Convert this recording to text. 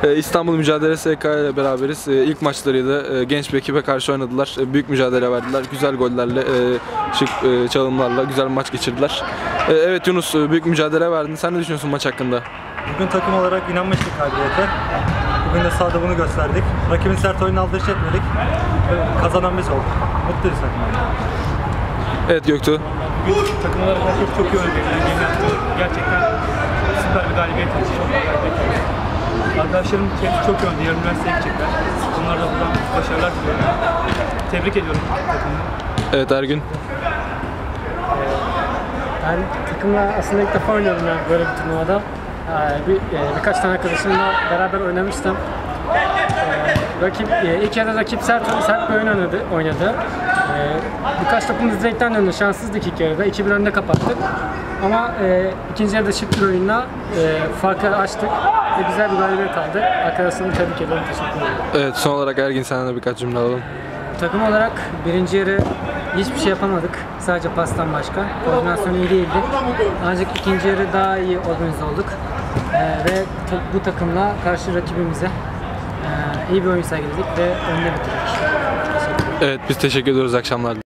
İstanbul Mücadelesi SK ile beraberiz. İlk maçlarıydı. Genç bir ekibe karşı oynadılar. Büyük mücadele verdiler. Güzel gollerle, şık çalımlarla güzel bir maç geçirdiler. Evet Yunus, büyük mücadele verdin. Sen ne düşünüyorsun maç hakkında? Bugün takım olarak inanmıştık galibiyete. Bugün de sahada bunu gösterdik. Rakibin sert oyununa aldırış etmedik. Kazanan biz olduk. Mutluyuz takımla. Evet Göktuğ. Takım olarak herkes çok iyi oynadı. Gemi yaptı. Gerçekten süper bir galibiyet oldu. Çok galibiyet oldu. Arkadaşlarım çok iyi oynadı. Yarın üniversiteye gidecekler. Onlara da buradan başarılar diliyorum. Tebrik ediyorum takımı. Evet Ergün. Ben takımla aslında ilk defa oynuyorum yani böyle bir turnuvada. Birkaç tane arkadaşımla beraber oynamıştım. İlk yarıda rakip sert bir oyun oynadı. Birkaç topumuz direkten döndü. Şanssızdık ilk yarıda. 2-1 önde kapattık. Ama ikinci yarıda şık bir oyunla farkı açtık ve güzel bir galibiyet aldık. Arkadaşlarımı tebrik ediyorum. Teşekkür ederim. Evet, son olarak Ergin, senden de birkaç cümle alalım. Takım olarak birinci yarı hiçbir şey yapamadık. Sadece pastan başka. Koordinasyon iyi değildi. Ancak ikinci yarı daha iyi organize olduk. Ve bu takımla karşı rakibimize iyi bir oyun sergiledik ve önüne bitirdik. Evet, biz teşekkür ediyoruz. Akşamlar.